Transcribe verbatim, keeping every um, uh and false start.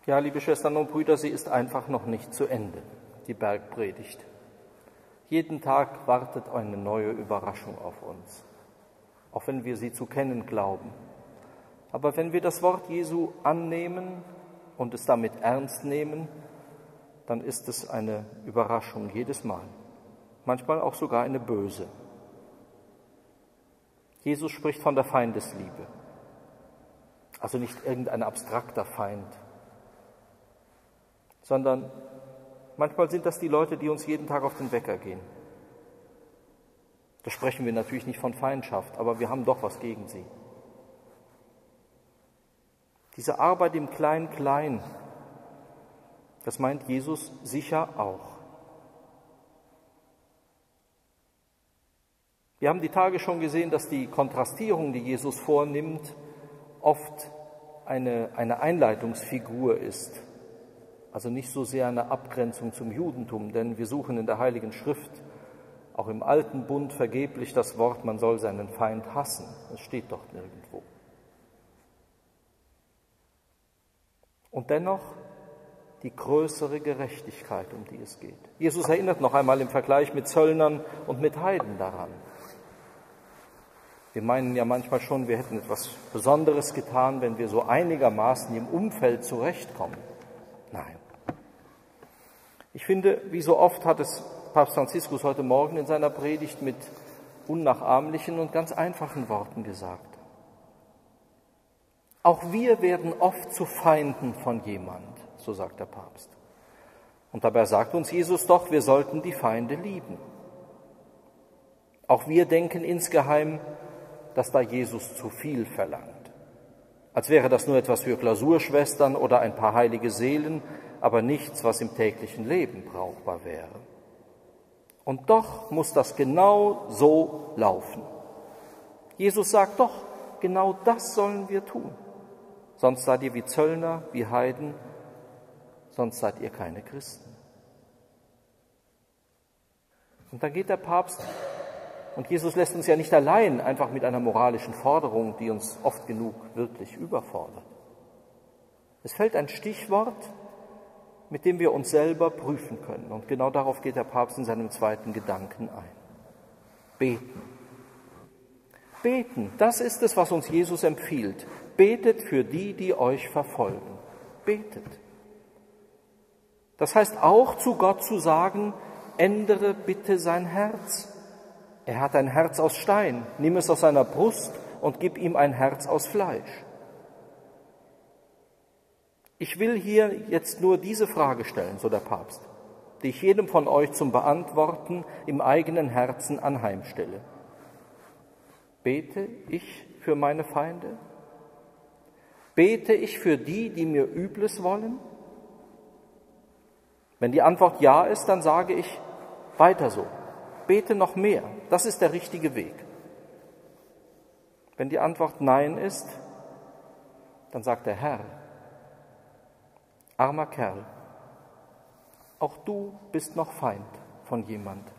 Ja, liebe Schwestern und Brüder, sie ist einfach noch nicht zu Ende, die Bergpredigt. Jeden Tag wartet eine neue Überraschung auf uns, auch wenn wir sie zu kennen glauben. Aber wenn wir das Wort Jesu annehmen und es damit ernst nehmen, dann ist es eine Überraschung jedes Mal, manchmal auch sogar eine böse. Jesus spricht von der Feindesliebe, also nicht irgendein abstrakter Feind, sondern manchmal sind das die Leute, die uns jeden Tag auf den Wecker gehen. Da sprechen wir natürlich nicht von Feindschaft, aber wir haben doch was gegen sie. Diese Arbeit im Klein-Klein, das meint Jesus sicher auch. Wir haben die Tage schon gesehen, dass die Kontrastierung, die Jesus vornimmt, oft eine, eine Einleitungsfigur ist. Also nicht so sehr eine Abgrenzung zum Judentum, denn wir suchen in der Heiligen Schrift, auch im Alten Bund, vergeblich das Wort, man soll seinen Feind hassen. Das steht dort nirgendwo. Und dennoch die größere Gerechtigkeit, um die es geht. Jesus erinnert noch einmal im Vergleich mit Zöllnern und mit Heiden daran. Wir meinen ja manchmal schon, wir hätten etwas Besonderes getan, wenn wir so einigermaßen im Umfeld zurechtkommen. Nein. Ich finde, wie so oft hat es Papst Franziskus heute Morgen in seiner Predigt mit unnachahmlichen und ganz einfachen Worten gesagt. Auch wir werden oft zu Feinden von jemand, so sagt der Papst. Und dabei sagt uns Jesus doch, wir sollten die Feinde lieben. Auch wir denken insgeheim, dass da Jesus zu viel verlangt. Als wäre das nur etwas für Klausurschwestern oder ein paar heilige Seelen, aber nichts, was im täglichen Leben brauchbar wäre. Und doch muss das genau so laufen. Jesus sagt doch, genau das sollen wir tun. Sonst seid ihr wie Zöllner, wie Heiden, sonst seid ihr keine Christen. Und dann geht der Papst, und Jesus lässt uns ja nicht allein einfach mit einer moralischen Forderung, die uns oft genug wirklich überfordert. Es fällt ein Stichwort, mit dem wir uns selber prüfen können. Und genau darauf geht der Papst in seinem zweiten Gedanken ein. Beten. Beten, das ist es, was uns Jesus empfiehlt. Betet für die, die euch verfolgen. Betet. Das heißt auch zu Gott zu sagen, ändere bitte sein Herz. Er hat ein Herz aus Stein, nimm es aus seiner Brust und gib ihm ein Herz aus Fleisch. Ich will hier jetzt nur diese Frage stellen, so der Papst, die ich jedem von euch zum Beantworten im eigenen Herzen anheimstelle. Bete ich für meine Feinde? Bete ich für die, die mir Übles wollen? Wenn die Antwort ja ist, dann sage ich, weiter so. Bete noch mehr. Das ist der richtige Weg. Wenn die Antwort nein ist, dann sagt der Herr, armer Kerl, auch du bist noch Feind von jemand.